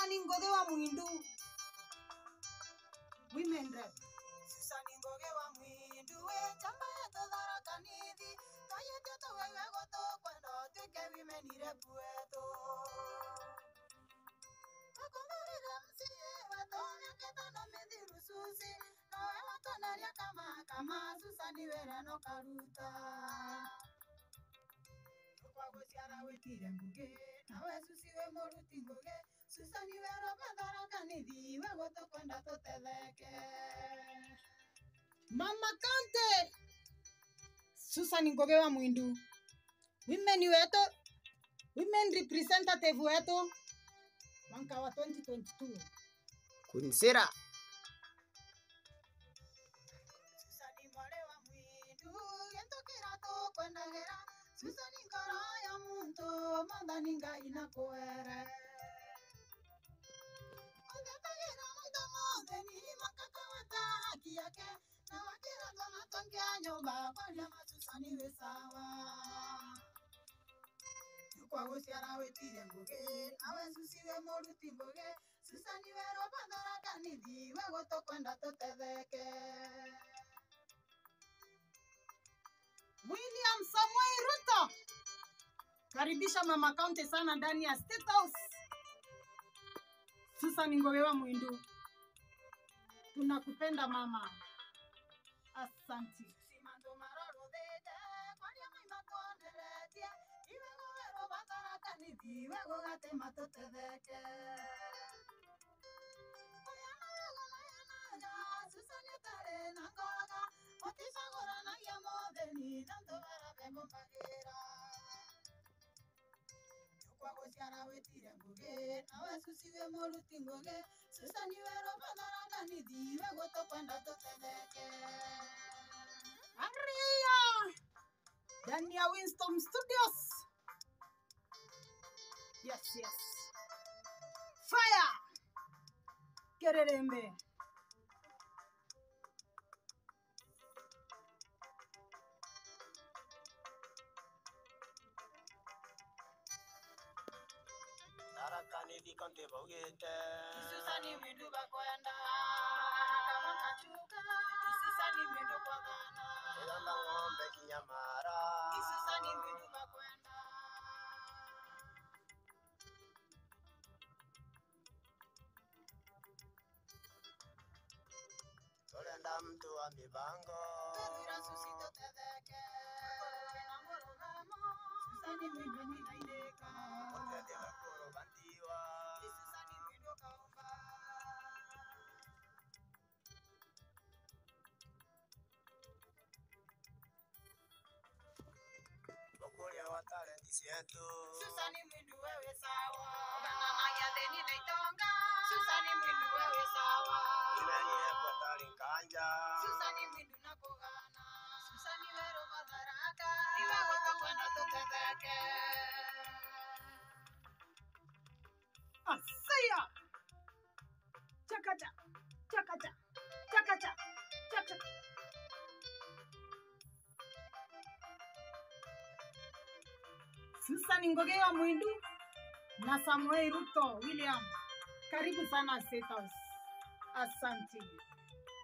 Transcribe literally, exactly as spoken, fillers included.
Susan Ngoge wa Mwindu. Women rep. Susan Ngoge wa Mwindu we chamba yetu Tharaka Nithi. Toyete tuwewe goto kwenda tuke women rep wetu. Akumurire msiye watonya ketano mithiru Susi. Noe watonaria kama kama Susan wera no karuta. Kwa guciara witire Ngugi nawe Susi we muruti Ngugi. Susan wera Tharaka Nithi we goto kwenda tutetheke. Mama Kante. Susan Ngoge wa Mwindu. Women wetu. Women representative wetu. Mwaka wa twenty twenty-two. Kunsera. Susan Mwale wa Mwindu gento kirato kwendagera. Susan ngoro ya muntu mandani ngai na kwere. Ondetagira muntu mondeni makaka wata haki yake. Na wakira tona tongia nyumba kwa nyama Susan we sawa. Kwa guciara witire Ngugi nawe Susi we muruti Ngugi. Susan wera Tharaka Nithi we goto kwenda tutetheke. William Samuel Ruto. Karibisha Mama Kante sana ndani ya State House. Susan Ngoge wa Mwindu. Tunakupenda mama. Asante. Simando maroro dede kwaria maima konderetie. Iwe wera Tharaka Nithi we gogate matutetheke. Oyana wegona yana Susan yatare na ngoga. Otisagora na ya modeni nanto vera bemumpagira. Kwa guciara witire Ngugi nawe Susi we muruti Ngugi. Susan wera Tharaka Nithi we goto kwenda tutetheke. Maria. Ndani ya Winston Studios. Yes, yes. Fire. Kererembe. Tharaka Nithi konte bogete. Susan Mwindu bakwenda kama kachuka. Susan Mwindu kwa gana. Elamba ng'ombe kinyamara. Susan Mwindu bakwenda. Tolenda mtu wa mibango. Tadura Susi tutetheke. Na murugamo. Susan Mwindu ni naideka. Otete bakoro bantiwa. Susan Mwindu kaumba. Bokuria wa talenti cietu. Susan Mwindu wewe sawa. Bana maya deni leitonga. Susan Mwindu wewe sawa. Imeni epo talinkanja. Susan Mwindu na kugana. Susan wera Tharaka. Iwe goto kwenda tutetheke. Asaya. Chakacha. Chakacha. Chakacha. Chakacha. Susan Ngoge wa Mwindu na Samuel Ruto William. Karibu sana State House. Asante.